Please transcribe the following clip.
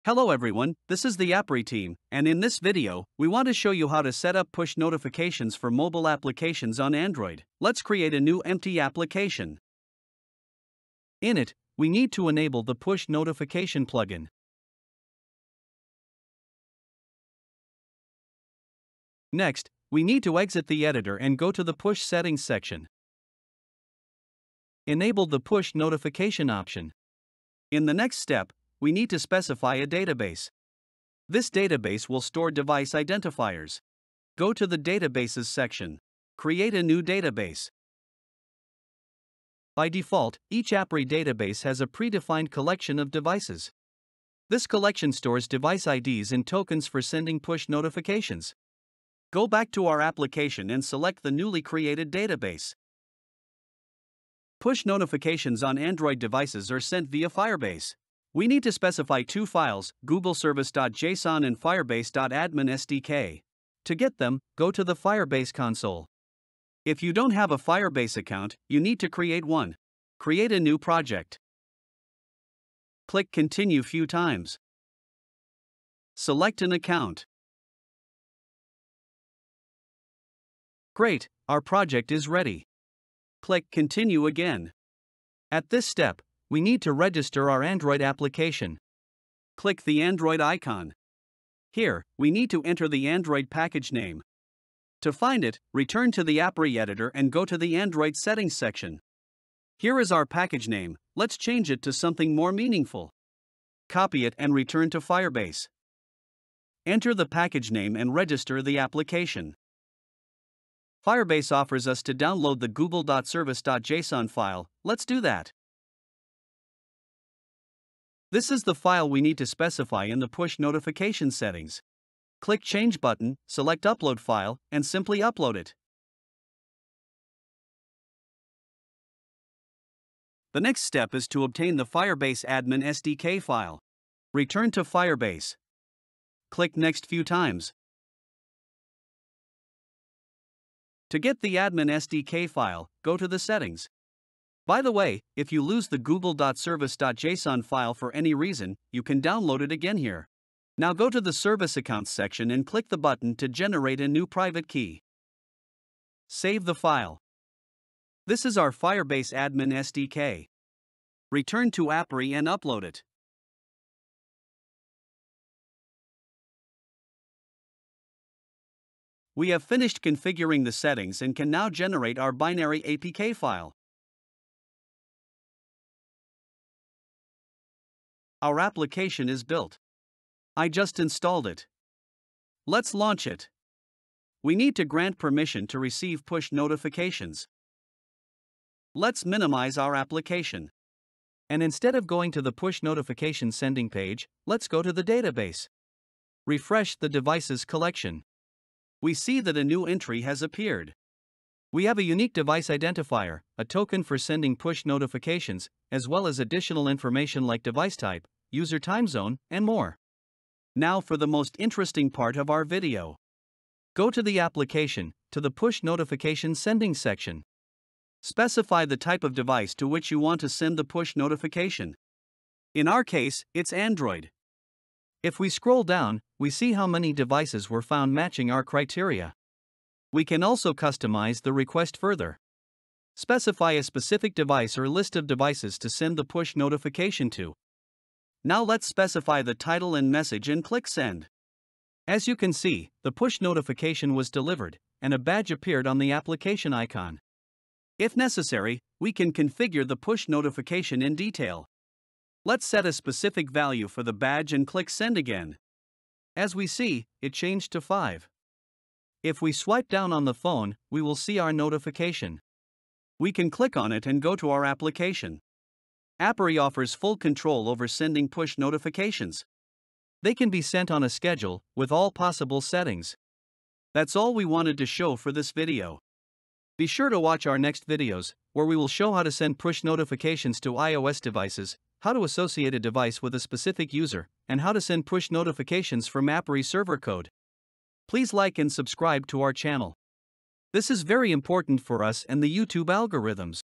Hello everyone, this is the Appri team, and in this video, we want to show you how to set up push notifications for mobile applications on Android. Let's create a new empty application. In it, we need to enable the push notification plugin. Next, we need to exit the editor and go to the push settings section. Enable the push notification option. In the next step, we need to specify a database. This database will store device identifiers. Go to the Databases section. Create a new database. By default, each Appri database has a predefined collection of devices. This collection stores device IDs and tokens for sending push notifications. Go back to our application and select the newly created database. Push notifications on Android devices are sent via Firebase. We need to specify two files, googleservice.json and firebase.admin SDK. To get them, go to the Firebase console. If you don't have a Firebase account, you need to create one. Create a new project. Click Continue few times. Select an account. Great, our project is ready. Click Continue again. At this step, we need to register our Android application. Click the Android icon. Here, we need to enter the Android package name. To find it, return to the Appri editor and go to the Android settings section. Here is our package name, let's change it to something more meaningful. Copy it and return to Firebase. Enter the package name and register the application. Firebase offers us to download the google.service.json file, let's do that. This is the file we need to specify in the push notification settings. Click Change button, select Upload File, and simply upload it. The next step is to obtain the Firebase admin SDK file. Return to Firebase. Click Next few times. To get the admin SDK file, go to the settings. By the way, if you lose the google.service.json file for any reason, you can download it again here. Now go to the Service Accounts section and click the button to generate a new private key. Save the file. This is our Firebase admin SDK. Return to Appri and upload it. We have finished configuring the settings and can now generate our binary APK file. Our application is built. I just installed it. Let's launch it. We need to grant permission to receive push notifications. Let's minimize our application. And instead of going to the push notification sending page, let's go to the database. Refresh the devices collection. We see that a new entry has appeared. We have a unique device identifier, a token for sending push notifications, as well as additional information like device type, user time zone, and more. Now for the most interesting part of our video. Go to the application, to the push notification sending section. Specify the type of device to which you want to send the push notification. In our case, it's Android. If we scroll down, we see how many devices were found matching our criteria. We can also customize the request further. Specify a specific device or list of devices to send the push notification to. Now let's specify the title and message and click Send. As you can see, the push notification was delivered, and a badge appeared on the application icon. If necessary, we can configure the push notification in detail. Let's set a specific value for the badge and click Send again. As we see, it changed to 5. If we swipe down on the phone, we will see our notification. We can click on it and go to our application. Appri offers full control over sending push notifications. They can be sent on a schedule, with all possible settings. That's all we wanted to show for this video. Be sure to watch our next videos, where we will show how to send push notifications to iOS devices, how to associate a device with a specific user, and how to send push notifications from Appri server code. Please like and subscribe to our channel. This is very important for us and the YouTube algorithms.